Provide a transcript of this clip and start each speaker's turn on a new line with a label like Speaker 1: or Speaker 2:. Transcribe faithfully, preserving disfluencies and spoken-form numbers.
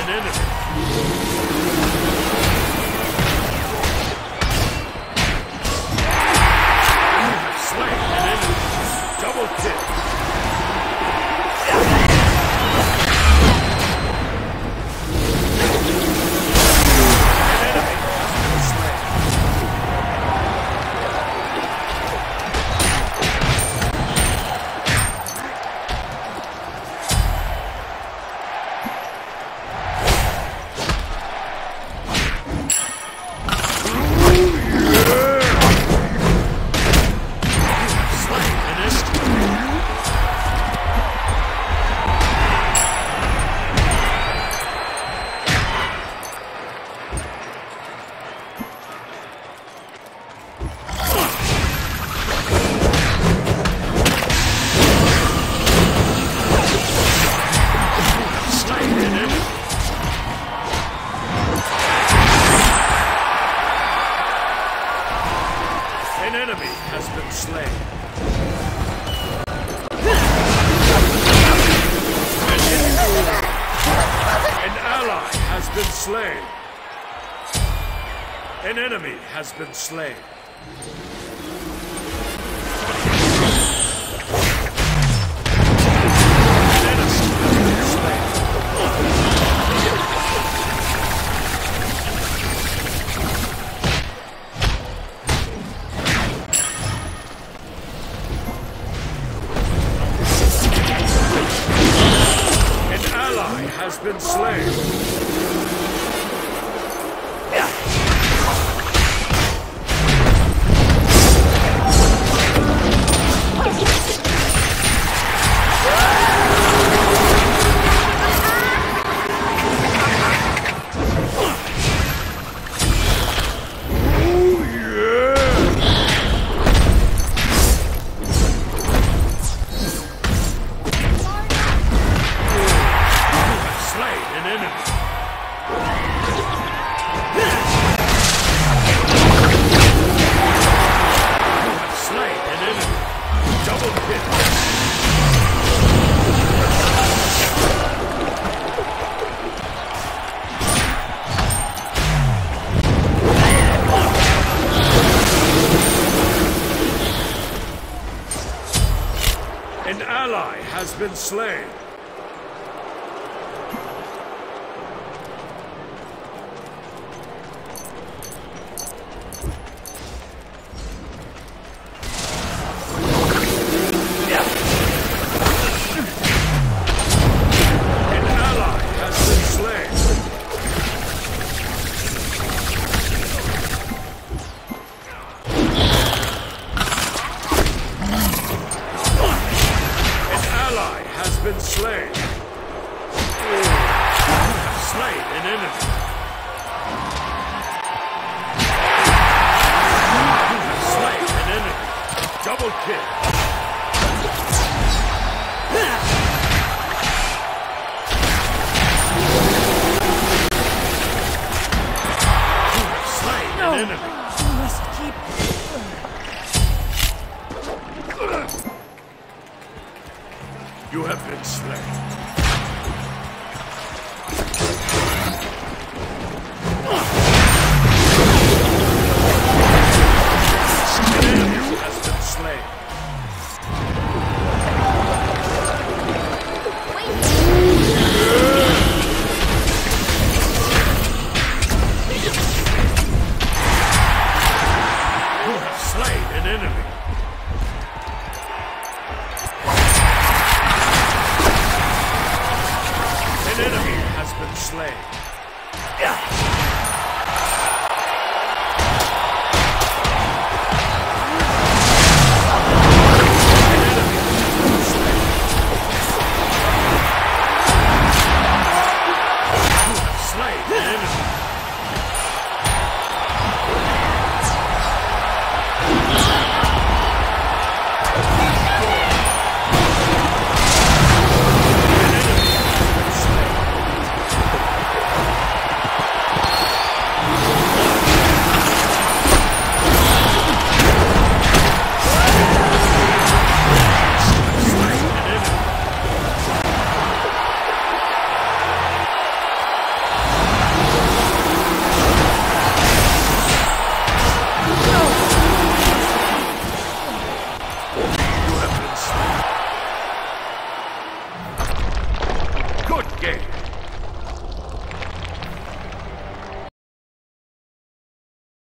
Speaker 1: an enemy. You have slain an enemy. Double kill. An enemy has been slain. An ally has been slain. An enemy has been slain. Has been slain. An ally has been slain. An ally has been slain. Has been slain. You have slain an enemy. You have slain an enemy. Double kill. You have slain
Speaker 2: no.
Speaker 1: an enemy.
Speaker 2: You must keep.
Speaker 1: You have been slain. An enemy has been slain. You have slain an enemy. An enemy has been slain.